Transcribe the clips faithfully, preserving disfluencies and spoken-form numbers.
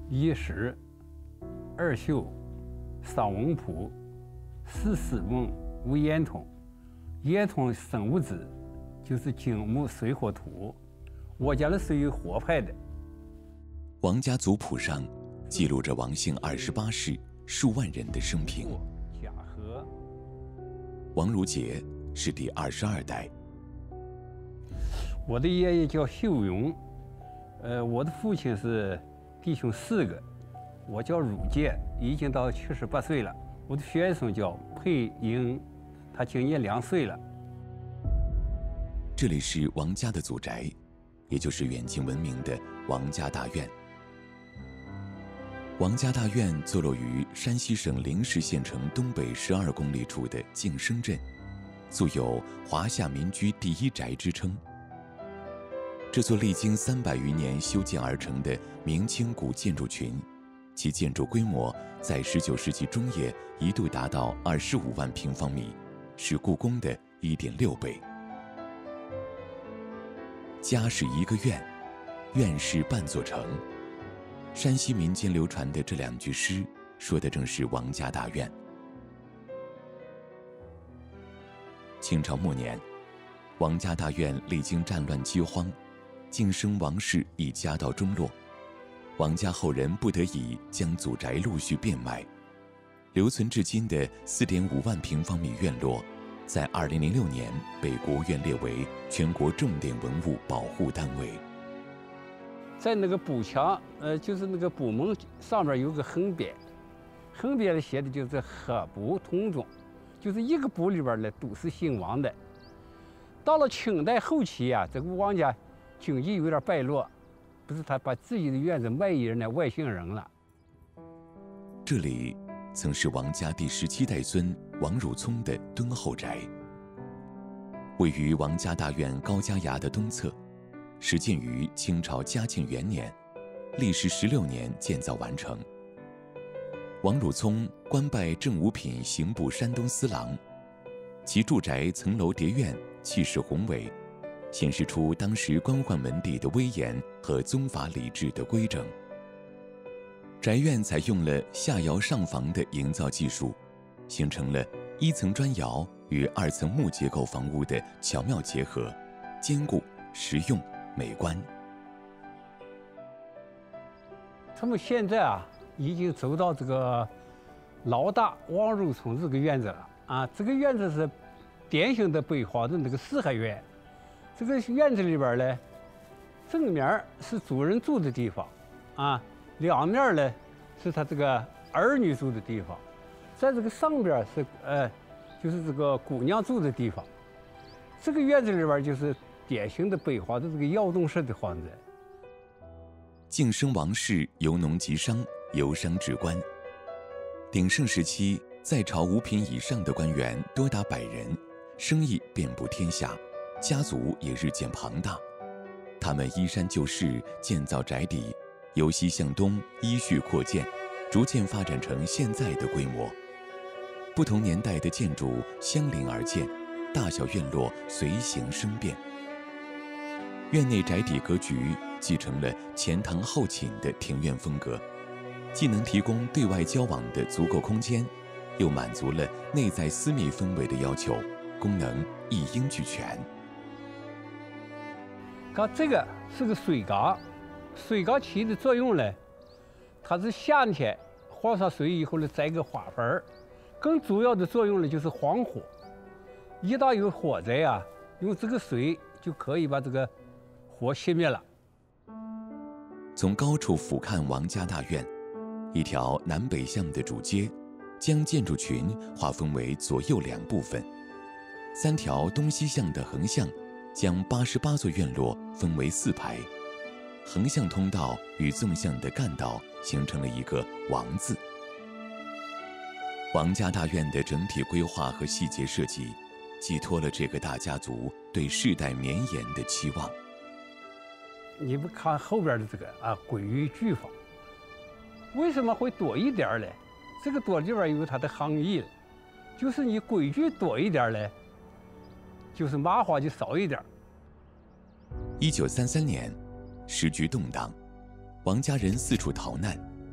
一石、二秀、三文谱、四史梦、五烟筒。烟筒生物质就是金木水火土，我家的属于火派的。 王家族谱上记录着王姓二十八世数万人的生平。 甲和王如杰是第二十二代。 我的爷爷叫秀荣，呃，我的父亲是弟兄四个，我叫汝介，已经到七十八岁了。我的学生叫佩英，他今年两岁了。 这里是王家的祖宅，也就是远近闻名的王家大院。王家大院坐落于山西省灵石县城东北十二公里处的晋升镇，素有华夏民居第一宅之称。这座历经三百余年修建而成的明清古建筑群，其建筑规模在十九世纪中叶一度达到二十五万平方米，是故宫的一点六倍。家是一个院，院是半座城。山西民间流传的这两句诗，说的正是王家大院。清朝末年，王家大院历经战乱饥荒，晋升王室已家道中落，王家后人不得已将祖宅陆续变卖，留存至今的 四点五万平方米院落，在二零零六年被国务院列为全国重点文物保护单位。 在那个补墙，呃，就是那个补门上面有个横匾，横匾里写的就是合补同宗，就是一个补里边呢都是姓王的。到了清代后期啊，这个王家经济有点败落，不是他把自己的院子卖给人家外姓人了。 这里曾是王家第十七代孙王汝聪的敦厚宅，位于王家大院高家崖的东侧，始建于清朝嘉庆元年，历时十六年建造完成。王汝聪官拜正五品刑部山东司郎，其住宅层楼叠院，气势宏伟，显示出当时官宦门第的威严和宗法礼制的规整。宅院采用了下窑上房的营造技术，形成了一层砖窑与二层木结构房屋的巧妙结合，坚固、实用、美观。 他们现在啊，已经走到这个老大王汝聪这个院子了啊。这个院子是典型的北方的那个四合院。这个院子里边呢，正面是主人住的地方，啊，两面呢是他这个儿女住的地方，在这个上边是呃，就是这个姑娘住的地方。这个院子里边就是典型的北方的这个窑洞式的房子。 晋升王室由农及商，由商至官。鼎盛时期，在朝五品以上的官员多达百人，生意遍布天下，家族也日渐庞大。他们依山就势，建造宅邸，由西向东依序扩建，逐渐发展成现在的规模。不同年代的建筑相邻而建，大小院落随形生变。院内宅邸格局继承了前唐后秦的庭院风格，既能提供对外交往的足够空间，又满足了内在私密氛围的要求，功能一应俱全。 看这个是个水缸，水缸起的作用呢，它是夏天放上水以后呢，栽个花盆儿，更主要的作用呢就是防火。一旦有火灾啊，用这个水就可以把这个火熄灭了。 从高处俯瞰王家大院，一条南北向的主街，将建筑群划分为左右两部分；三条东西向的横向，将八十八座院落分为四排。横向通道与纵向的干道形成了一个“王”字。王家大院的整体规划和细节设计，寄托了这个大家族对世代绵延的期望。 你们看后边的这个啊，鬼域巨坊，为什么会多一点呢？这个多里边有它的含义了，就是你规矩多一点呢，就是麻花就少一点。 一九三三年，时局动荡，王家人四处逃难，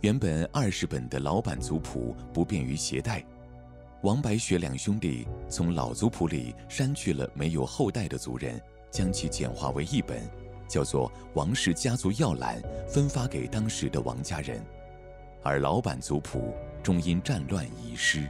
原本二十本的老版族谱不便于携带，王白雪两兄弟从老族谱里删去了没有后代的族人，将其简化为一本，叫做《王氏家族要览》，分发给当时的王家人。而老版族谱终因战乱遗失。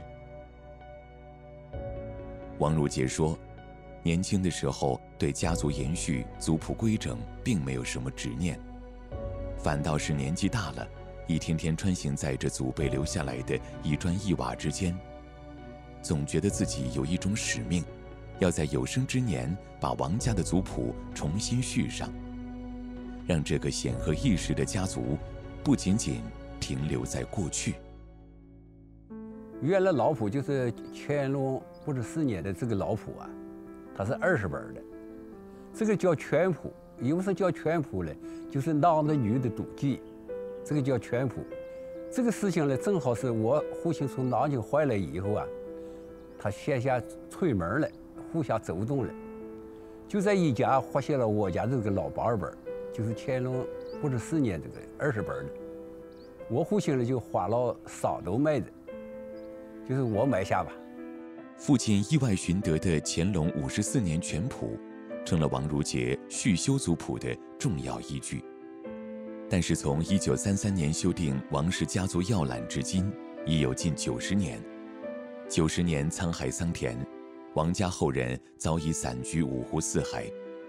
王如杰说，年轻的时候对家族延续、族谱规整并没有什么执念，反倒是年纪大了，一天天穿行在这祖辈留下来的一砖一瓦之间，总觉得自己有一种使命，要在有生之年把王家的族谱重新续上，让这个显赫一时的家族不仅仅停留在过去。 原来老谱就是乾隆不知四年的这个老谱啊，它是二十本的，这个叫全谱。为什么叫全谱呢？就是男的女的都记，这个叫全谱。这个事情呢，正好是我父亲从南京回来以后啊，他线下推门了，互相走动了，就在一家发现了我家这个老八本，就是乾隆不知四年这个二十本的。我父亲呢就花了三斗买的，就是我买下吧。 父亲意外寻得的乾隆五十四年全谱，成了王如杰续修族谱的重要依据。但是从一九三三年修订《王氏家族要览》至今，已有近九十年。九十年沧海桑田，王家后人早已散居五湖四海。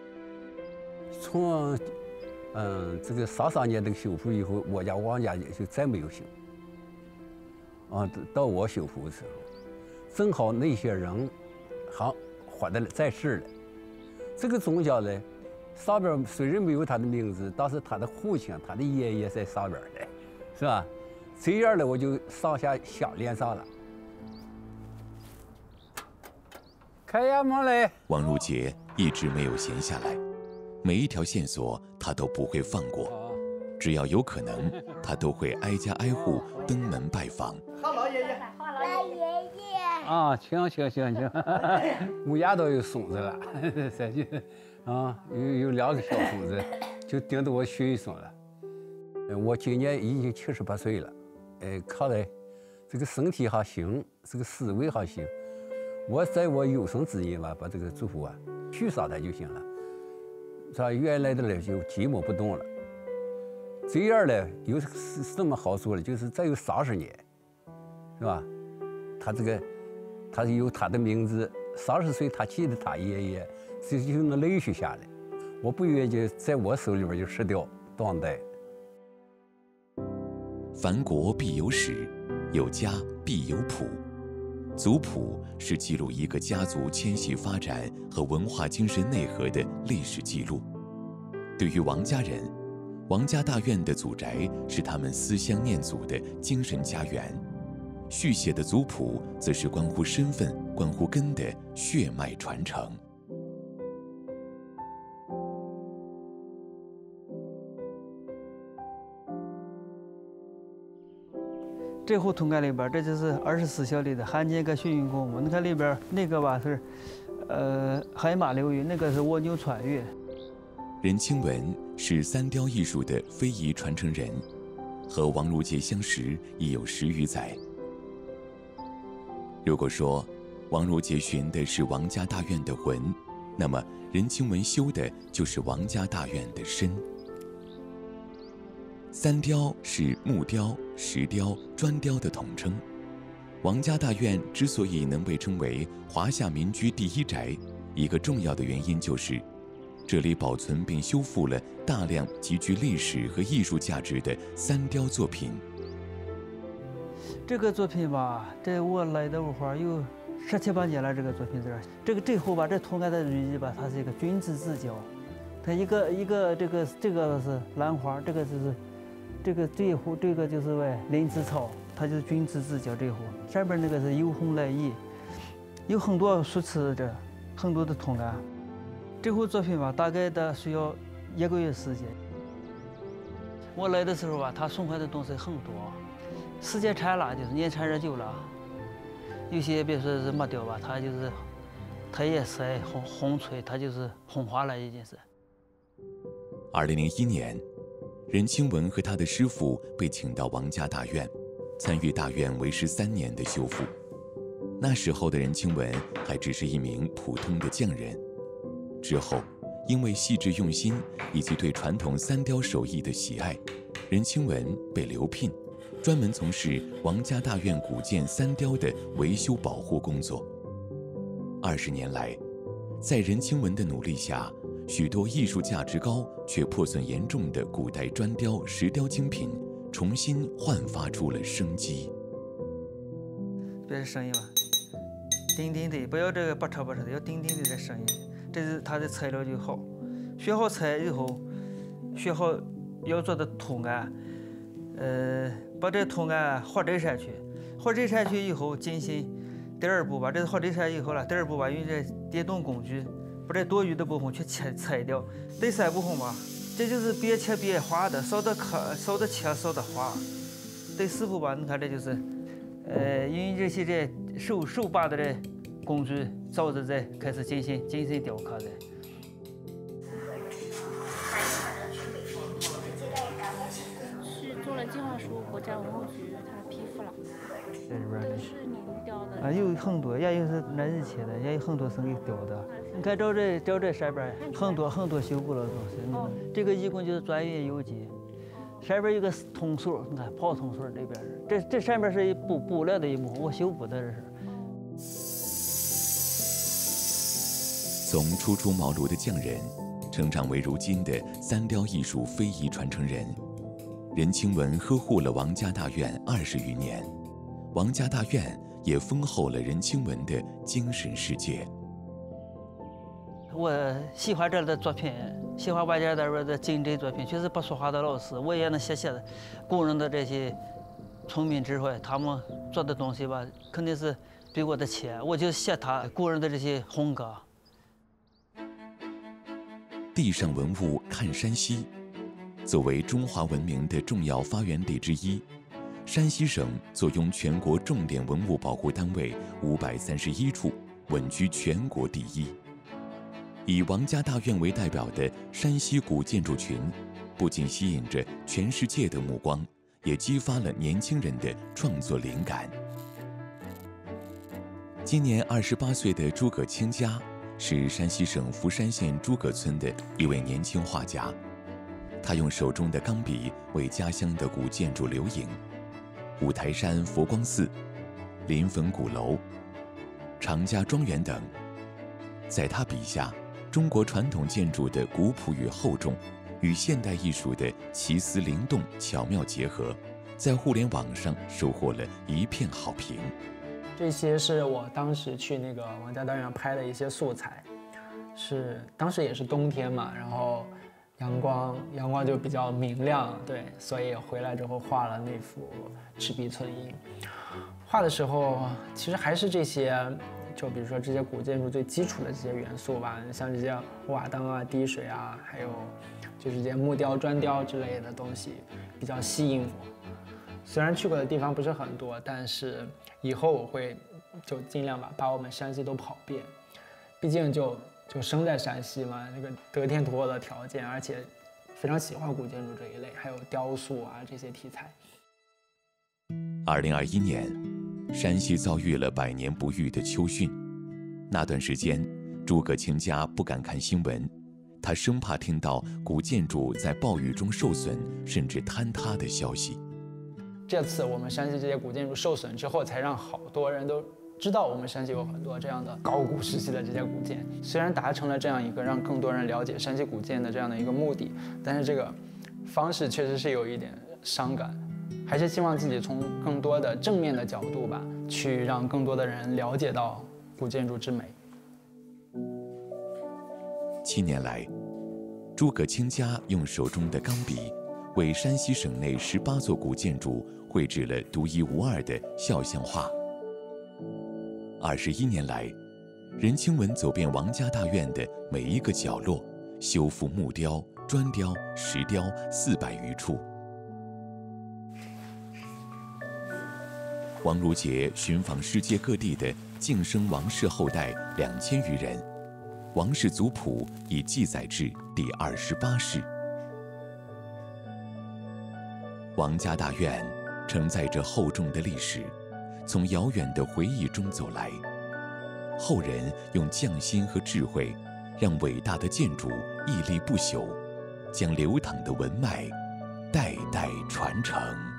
从嗯这个三三年这个修谱以后，我家王家就再没有修。啊，到我修谱的时候，正好那些人还活的在世了。这个宗教呢，上边虽然没有他的名字，但是他的父亲、他的爷爷在上边的，是吧？这样呢，我就上下相连上了。开呀门来！ 王如杰一直没有闲下来，每一条线索他都不会放过，只要有可能，他都会挨家挨户登门拜访。 好，老爷爷， 好老爷爷。 啊，行行行行，我家都有孙子了，这就啊，有有两个小孙子，就盯着我学一孙了。我今年已经七十八岁了，哎，看来这个身体还行，这个思维还行。我在我有生之年吧，把这个族谱啊续上它就行了。咱原来的呢就寂寞不动了。这样呢有什么好处呢？就是再有三十年，是吧？他这个他有他的名字，三十岁他记得他爷爷，这就能累续下来。我不愿意在我手里边就失掉当代。 凡国必有史，有家必有谱。族谱是记录一个家族迁徙发展和文化精神内核的历史记录。对于王家人，王家大院的祖宅是他们思乡念祖的精神家园，续写的族谱则是关乎身份、关乎根的血脉传承。 这户土改里边，这就是二十四孝里的汉奸跟训运公墓。你看里边那个吧是，呃，海马流云，那个是蜗牛穿越。 任清文是三雕艺术的非遗传承人，和王如杰相识已有十余载。如果说王如杰寻的是王家大院的魂，那么任清文修的就是王家大院的身。三雕是木雕、石雕、砖雕的统称。王家大院之所以能被称为华夏民居第一宅，一个重要的原因就是这里保存并修复了大量极具历史和艺术价值的三雕作品。 这个作品吧，这我来的话有十七八年了。这个作品这儿，这个这户吧，这土改的寓意吧，它是一个君子之交。它一个一个这个这个是兰花，这个就是这个这一户，这个就是为灵芝草，它就是君子之交这一户。下边那个是幽红来意，有很多书词这很多的图案。这户作品吧，大概的需要一个月时间。我来的时候吧，他送回的东西很多，时间长了就是年长日久了，有些别说是木雕吧，它就是它也是红红翠，它就是红花了已经是。 二零零一年， 任清文和他的师傅被请到王家大院，参与大院为时三年的修复。那时候的任清文还只是一名普通的匠人。之后，因为细致用心以及对传统三雕手艺的喜爱，任清文被留聘，专门从事王家大院古建三雕的维修保护工作。二十年来，在任清文的努力下，许多艺术价值高却破损严重的古代砖雕、石雕精品重新焕发出了生机。 这是声音吧，叮叮的，不要这个不吵不吵的，要叮叮的这声音。这是它的材料就好，选好材以后，选好要做的图案，呃，把这图案画这上去，画这上去以后进行第二步，把这画这上以后了，第二步吧，用这电动工具把这多余的部分去切裁掉。第三部分吧，这就是边切边画的，少的刻，少的切，少的画。第四步吧，你看这就是，呃，用这些这手手把的这工具，照着这开始进行进行雕刻的。 是做了计划书，国家文物局他批复了。 这里边都是您雕的啊，有很多，也有是那日切的，也有很多是给雕的。你看照这照这上边很多很多修补了东西。嗯，这个一共就是专业邮寄。上边有个通锁，你看跑通锁这边，这这上边是一补补料的一部分，我修补的这是。 从初出茅庐的匠人，成长为如今的三雕艺术非遗传承人，任清文呵护了王家大院二十余年，王家大院也丰厚了任清文的精神世界。 我喜欢这儿的作品，喜欢王家大院的精致作品，确实不说话的老师，我也能写写的古人的这些聪明智慧，他们做的东西吧，肯定是比我的强，我就写他古人的这些风格。 地上文物看山西，作为中华文明的重要发源地之一，山西省坐拥全国重点文物保护单位五百三十一处，稳居全国第一。以王家大院为代表的山西古建筑群，不仅吸引着全世界的目光，也激发了年轻人的创作灵感。今年二十八岁的诸葛卿家，是山西省福山县诸葛村的一位年轻画家，他用手中的钢笔为家乡的古建筑留影，五台山佛光寺、临汾鼓楼、常家庄园等。在他笔下，中国传统建筑的古朴与厚重，与现代艺术的奇思灵动巧妙结合，在互联网上收获了一片好评。 这些是我当时去那个王家大院拍的一些素材，是当时也是冬天嘛，然后阳光阳光就比较明亮，对，所以回来之后画了那幅赤壁村英。画的时候其实还是这些，就比如说这些古建筑最基础的这些元素吧，像这些瓦当啊、滴水啊，还有就是这些木雕、砖雕之类的东西比较吸引我。虽然去过的地方不是很多，但是以后我会就尽量吧，把我们山西都跑遍。毕竟就就生在山西嘛，这个得天独厚的条件，而且非常喜欢古建筑这一类，还有雕塑啊这些题材。 二零二一年，山西遭遇了百年不遇的秋汛，那段时间，诸葛卿家不敢看新闻，他生怕听到古建筑在暴雨中受损甚至坍塌的消息。 这次我们山西这些古建筑受损之后，才让好多人都知道我们山西有很多这样的高古时期的这些古建。虽然达成了这样一个让更多人了解山西古建的这样的一个目的，但是这个方式确实是有一点伤感。还是希望自己从更多的正面的角度吧，去让更多的人了解到古建筑之美。 七年来，诸葛卿家用手中的钢笔，为山西省内十八座古建筑绘制了独一无二的肖像画。二十一年来，任清文走遍王家大院的每一个角落，修复木雕、砖雕、石雕四百余处。王如杰寻访世界各地的晋升王室后代两千余人，王室族谱已记载至第二十八世。 王家大院承载着厚重的历史，从遥远的回忆中走来。后人用匠心和智慧，让伟大的建筑屹立不朽，将流淌的文脉代代传承。